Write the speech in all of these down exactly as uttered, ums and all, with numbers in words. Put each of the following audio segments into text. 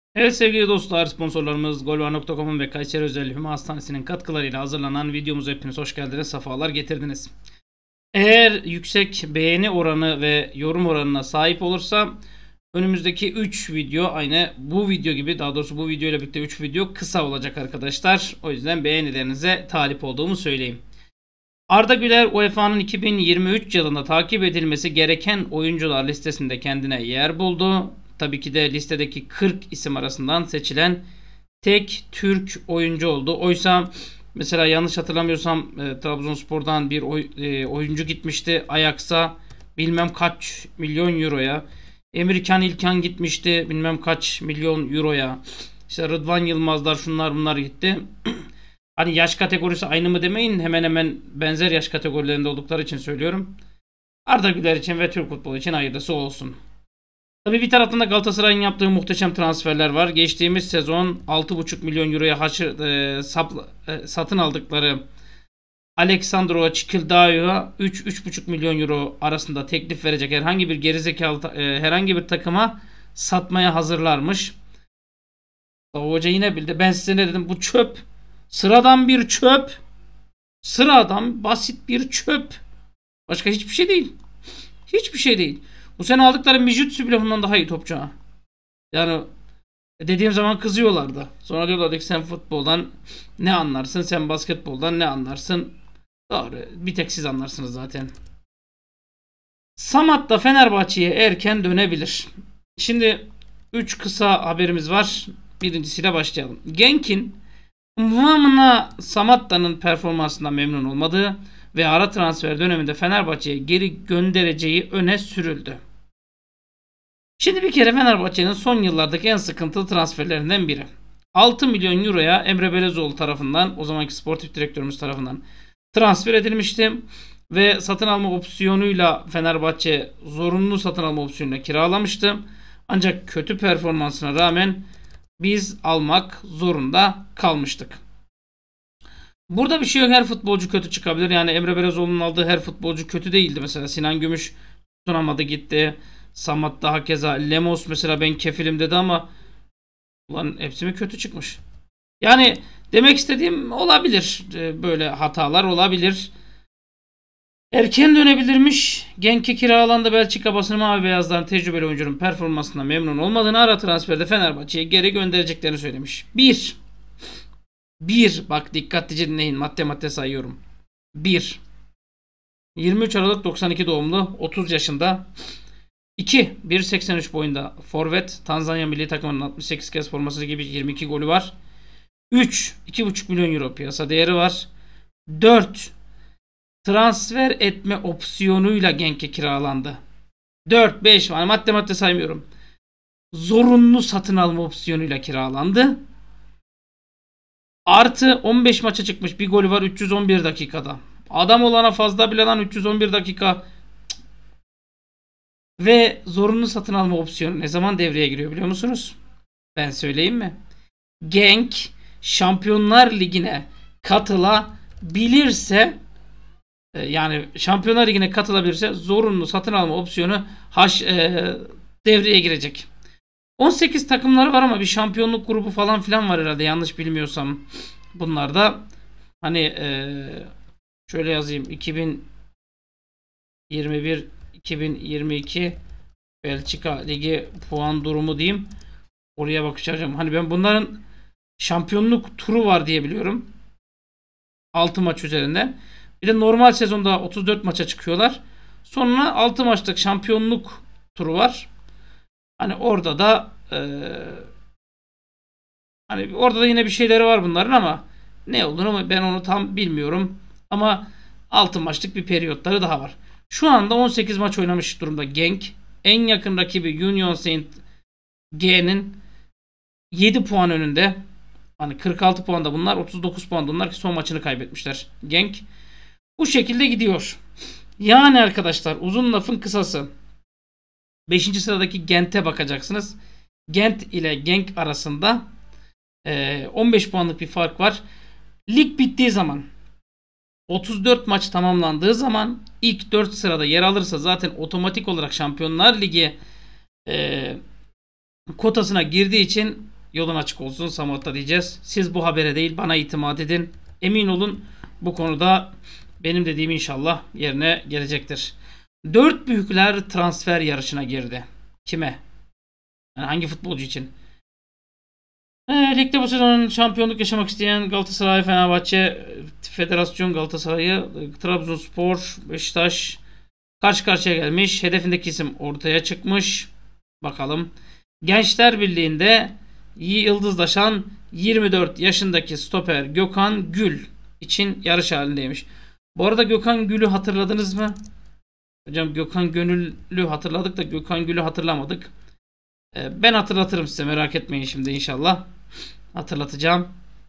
Evet sevgili dostlar, sponsorlarımız golvar nokta com'un ve Kayseri Özel Hüma Hastanesi'nin katkılarıyla hazırlanan videomuza hepiniz hoş geldiniz, sefalar getirdiniz. Eğer yüksek beğeni oranı ve yorum oranına sahip olursa önümüzdeki üç video aynı bu video gibi, daha doğrusu bu video ile birlikte üç video kısa olacak arkadaşlar. O yüzden beğenilerinize talip olduğumu söyleyeyim. Arda Güler U E F A'nın iki bin yirmi üç yılında takip edilmesi gereken oyuncular listesinde kendine yer buldu. Tabii ki de listedeki kırk isim arasından seçilen tek Türk oyuncu oldu. Oysa mesela yanlış hatırlamıyorsam e, Trabzonspor'dan bir oy, e, oyuncu gitmişti Ajax'a bilmem kaç milyon euroya. Emre Can İlkan gitmişti bilmem kaç milyon euroya. İşte Rıdvan Yılmazlar, şunlar bunlar gitti. Hani yaş kategorisi aynı mı demeyin, hemen hemen benzer yaş kategorilerinde oldukları için söylüyorum. Arda Güler için ve Türk futbolu için hayırlısı olsun. Tabii bir taraftan da Galatasaray'ın yaptığı muhteşem transferler var. Geçtiğimiz sezon altı buçuk milyon euroya haşır, e, sap, e, satın aldıkları Alexandro Çikildayo'ya üç üç buçuk milyon euro arasında teklif verecek herhangi bir gerizekalı e, herhangi bir takıma satmaya hazırlarmış. Hoca yine bildi. Ben size ne dedim? Bu çöp. Sıradan bir çöp. Sıradan basit bir çöp. Başka hiçbir şey değil. Hiçbir şey değil. Bu sene aldıkları Mijutsu bile bundan daha iyi topçu ha. Yani dediğim zaman kızıyorlardı. Sonra diyorlardı ki sen futboldan ne anlarsın? Sen basketboldan ne anlarsın? Doğru. Bir tek siz anlarsınız zaten. Samat da Fenerbahçe'ye erken dönebilir. Şimdi üç kısa haberimiz var. Birincisiyle başlayalım. Genk'in Mvamna Samatta'nın performansından memnun olmadığı ve ara transfer döneminde Fenerbahçe'ye geri göndereceği öne sürüldü. Şimdi bir kere Fenerbahçe'nin son yıllardaki en sıkıntılı transferlerinden biri. altı milyon euroya Emre Belezoğlu tarafından, o zamanki sportif direktörümüz tarafından transfer edilmişti. Ve satın alma opsiyonuyla Fenerbahçe zorunlu satın alma opsiyonuyla kiralamıştı. Ancak kötü performansına rağmen biz almak zorunda kalmıştık. Burada bir şey yok. Her futbolcu kötü çıkabilir. Yani Emre Belezoğlu'nun aldığı her futbolcu kötü değildi. Mesela Sinan Gümüş tutunamadı gitti. Samat da hakeza. Lemos mesela ben kefilim dedi ama ulan hepsi mi kötü çıkmış? Yani demek istediğim olabilir. Böyle hatalar olabilir. Erken dönebilirmiş. Genk'e kiralandı. Belçika basını mavi beyazların tecrübeli oyuncunun performansından memnun olmadığını, ara transferde Fenerbahçe'ye geri göndereceklerini söylemiş. bir. bir. Bak dikkatlice dinleyin. Madde madde sayıyorum. bir. yirmi üç Aralık doksan iki doğumlu. otuz yaşında. iki. bir seksen üç boyunda. Forvet. Tanzanya milli takımının altmış sekiz kez forması gibi yirmi iki golü var. üç. iki buçuk milyon euro piyasa değeri var. dört. Transfer etme opsiyonuyla Genk'e kiralandı. dört, beş var. Madde madde saymıyorum. Zorunlu satın alma opsiyonuyla kiralandı. Artı on beş maça çıkmış. Bir golü var üç yüz on bir dakikada. Adam olana fazla bile lan, üç yüz on bir dakika. Ve zorunlu satın alma opsiyonu ne zaman devreye giriyor biliyor musunuz? Ben söyleyeyim mi? Genk Şampiyonlar Ligi'ne katılabilirse, yani Şampiyonlar Ligi'ne katılabilirse zorunlu satın alma opsiyonu haş, e, devreye girecek. on sekiz takımları var ama bir şampiyonluk grubu falan filan var herhalde, yanlış bilmiyorsam. Bunlarda hani e, şöyle yazayım, iki bin yirmi bir iki bin yirmi iki Belçika Ligi puan durumu diyeyim. Oraya bakacağım. Hani ben bunların şampiyonluk turu var diye biliyorum. altı maç üzerinden. Bir de normal sezonda otuz dört maça çıkıyorlar. Sonra altı maçlık şampiyonluk turu var. Hani orada da ee, hani orada da yine bir şeyleri var bunların ama ne olduğunu ben onu tam bilmiyorum. Ama altı maçlık bir periyotları daha var. Şu anda on sekiz maç oynamış durumda Genk. En yakın rakibi Union Saint G'nin yedi puan önünde. Hani kırk altı puanda bunlar, otuz dokuz puanda bunlar ki son maçını kaybetmişler Genk. Bu şekilde gidiyor. Yani arkadaşlar, uzun lafın kısası, beşinci sıradaki Gent'e bakacaksınız. Gent ile Genk arasında e, on beş puanlık bir fark var. Lig bittiği zaman, otuz dört maç tamamlandığı zaman ilk dört sırada yer alırsa zaten otomatik olarak Şampiyonlar Ligi e, kotasına girdiği için yolun açık olsun Samot'ta diyeceğiz. Siz bu habere değil bana itimat edin. Emin olun bu konuda benim dediğim inşallah yerine gelecektir. Dört büyükler transfer yarışına girdi. Kime? Yani hangi futbolcu için? E, ligde bu sezon şampiyonluk yaşamak isteyen Galatasaray, Fenerbahçe, Federasyon Galatasaray'ı, Trabzonspor, Beşiktaş karşı karşıya gelmiş. Hedefindeki isim ortaya çıkmış. Bakalım. Gençler Birliği'nde yıldızlaşan yirmi dört yaşındaki stoper Gökhan Gül için yarış halindeymiş. Bu arada Gökhan Gül'ü hatırladınız mı? Hocam Gökhan Gönüllü hatırladık da Gökhan Gül'ü hatırlamadık. Ee, ben hatırlatırım size, merak etmeyin şimdi inşallah. Hatırlatacağım.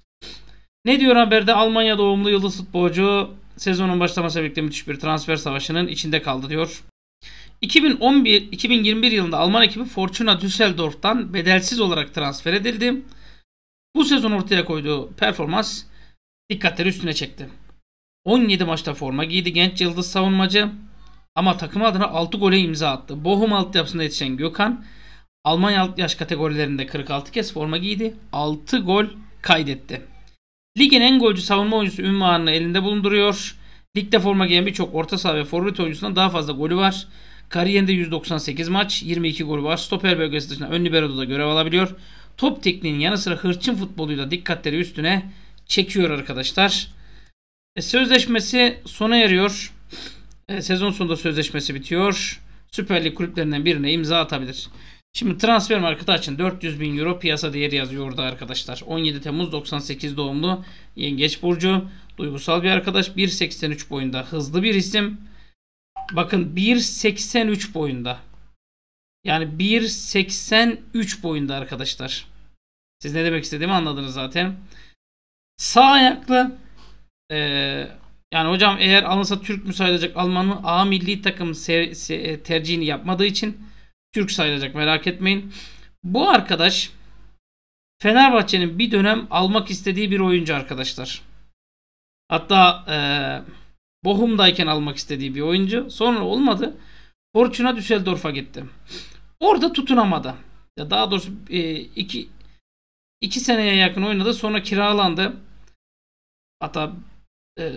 Ne diyor haberde? Almanya doğumlu yıldız futbolcu sezonun başlamasıyla birlikte müthiş bir transfer savaşının içinde kaldı diyor. iki bin on bir iki bin yirmi bir yılında Alman ekibi Fortuna Düsseldorf'tan bedelsiz olarak transfer edildi. Bu sezon ortaya koyduğu performans dikkatleri üstüne çekti. on yedi maçta forma giydi genç yıldız savunmacı ama takım adına altı gole imza attı. Bochum altyapısında yetişen Gökhan Almanya alt yaş kategorilerinde kırk altı kez forma giydi. altı gol kaydetti. Ligin en golcü savunma oyuncusu ünvanını elinde bulunduruyor. Ligde forma giyen birçok orta saha ve forvet oyuncusundan daha fazla golü var. Kariyerinde yüz doksan sekiz maç, yirmi iki golü var. Stoper bölgesi dışında ön libero'da görev alabiliyor. Top tekniğinin yanı sıra hırçın futboluyla dikkatleri üstüne çekiyor arkadaşlar. E, sözleşmesi sona eriyor. E, sezon sonunda sözleşmesi bitiyor. Süper Lig kulüplerinden birine imza atabilir. Şimdi transfer marketi açın. dört yüz bin euro piyasa değeri yazıyor orada arkadaşlar. on yedi Temmuz doksan sekiz doğumlu Yengeç burcu. Duygusal bir arkadaş. bir seksen üç boyunda. Hızlı bir isim. Bakın bir seksen üç boyunda. Yani bir seksen üç boyunda arkadaşlar. Siz ne demek istediğimi anladınız zaten. Sağ ayaklı. Ee, yani hocam eğer alınsa Türk mü sayılacak, Alman mı? A milli takım tercihini yapmadığı için Türk sayılacak, merak etmeyin. Bu arkadaş Fenerbahçe'nin bir dönem almak istediği bir oyuncu arkadaşlar. Hatta e, Bochum'dayken almak istediği bir oyuncu. Sonra olmadı. Fortuna Düsseldorf'a gitti. Orada tutunamadı. Ya daha doğrusu e, iki, iki seneye yakın oynadı. Sonra kiralandı. Hatta e,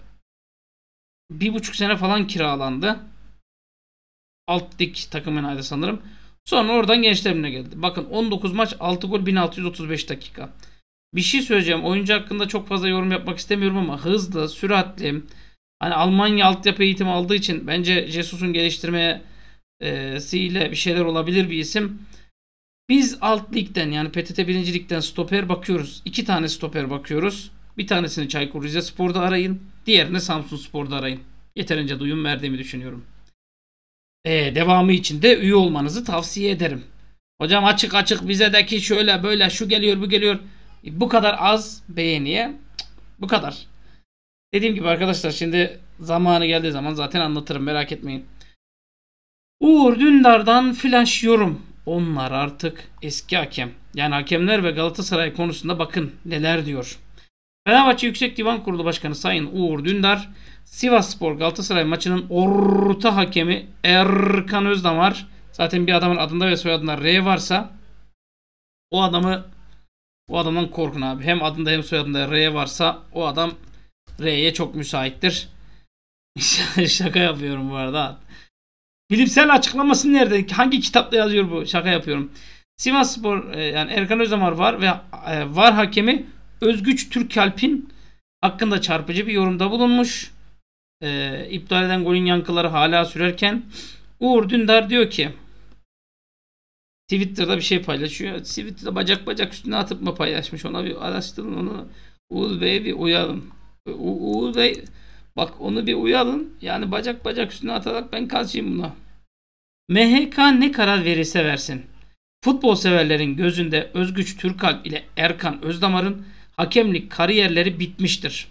bir buçuk sene falan kiralandı. Alt lig takımınaydı sanırım. Sonra oradan Gençler Birliği'ne geldi. Bakın on dokuz maç, altı gol, bin altı yüz otuz beş dakika. Bir şey söyleyeceğim. Oyuncu hakkında çok fazla yorum yapmak istemiyorum ama hızlı, süratli. Hani Almanya altyapı eğitimi aldığı için bence Jesus'un geliştirmesiyle bir şeyler olabilir bir isim. Biz alt ligden, yani P T T birinci ligden stoper bakıyoruz. İki tane stoper bakıyoruz. Bir tanesini Çaykur Rizespor'da arayın. Diğerini Samsunspor'da arayın. Yeterince duyum verdiğimi düşünüyorum. Ee, devamı için de üye olmanızı tavsiye ederim. Hocam açık açık bize de ki şöyle böyle şu geliyor bu geliyor. Bu kadar az beğeniye bu kadar. Dediğim gibi arkadaşlar, şimdi zamanı geldiği zaman zaten anlatırım, merak etmeyin. Uğur Dündar'dan flash yorum. Onlar artık eski hakem. Yani hakemler ve Galatasaray konusunda bakın neler diyor. Fenerbahçe Yüksek Divan Kurulu Başkanı Sayın Uğur Dündar, Sivasspor Galatasaray maçının orta hakemi Erkan Özdamar, zaten bir adamın adında ve soyadında R varsa o adamı o adamdan korkun abi. Hem adında hem soyadında R varsa o adam R'ye çok müsaittir. Şaka yapıyorum bu arada. Bilimsel açıklaması nerede? Hangi kitapta yazıyor bu? Şaka yapıyorum. Sivasspor yani Erkan Özdamar var ve var hakemi Özgüç Türkalp'in hakkında çarpıcı bir yorumda bulunmuş. Ee, iptal eden golün yankıları hala sürerken Uğur Dündar diyor ki, Twitter'da bir şey paylaşıyor. Twitter'da bacak bacak üstüne atıp mı paylaşmış? Ona bir araştırın onu. Uğur Bey'e bir uyalım. U Uğur Bey bak, onu bir uyalım. Yani bacak bacak üstüne atarak ben karşıyım buna. M H K ne karar verirse versin. Futbol severlerin gözünde Özgüç Türkalp ile Erkan Özdamar'ın hakemlik kariyerleri bitmiştir.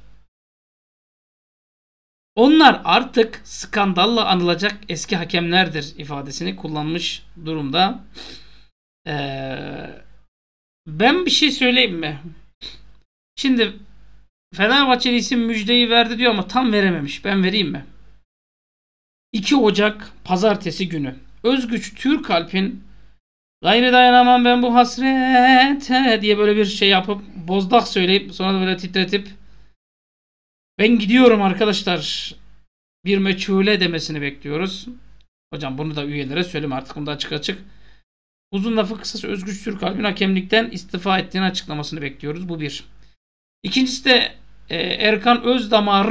Onlar artık skandalla anılacak eski hakemlerdir ifadesini kullanmış durumda. Ee, ben bir şey söyleyeyim mi? Şimdi Fenerbahçeli isim müjdeyi verdi diyor ama tam verememiş. Ben vereyim mi? iki Ocak Pazartesi günü Özgüç Türkalp'in Gayrı dayanamam ben bu hasrete diye böyle bir şey yapıp bozdak söyleyip sonra da böyle titretip ben gidiyorum arkadaşlar bir meçhule demesini bekliyoruz. Hocam bunu da üyelere söyleme artık, bunu da açık açık. Uzun lafı kısası Özgür Türkalp'in hakemlikten istifa ettiğini açıklamasını bekliyoruz. Bu bir. İkincisi de e, Erkan Özdamar.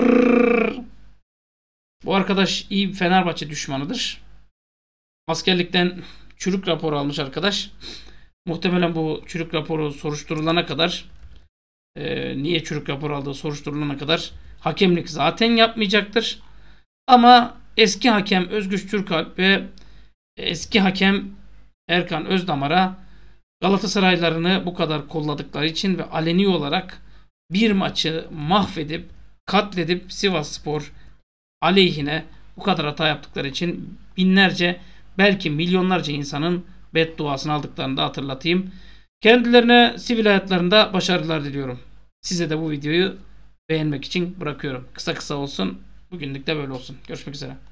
Bu arkadaş iyi bir Fenerbahçe düşmanıdır. Askerlikten çürük raporu almış arkadaş. Muhtemelen bu çürük raporu soruşturulana kadar e, niye çürük rapor aldığı soruşturulana kadar hakemlik zaten yapmayacaktır. Ama eski hakem Özgür Türkalp ve eski hakem Erkan Özdamar'a Galatasaraylarını bu kadar kolladıkları için ve aleni olarak bir maçı mahvedip katledip Sivasspor aleyhine bu kadar hata yaptıkları için binlerce belki milyonlarca insanın bedduasını aldıklarını da hatırlatayım. Kendilerine sivil hayatlarında başarılar diliyorum. Size de bu videoyu beğenmek için bırakıyorum. Kısa kısa olsun. Bugünlük de böyle olsun. Görüşmek üzere.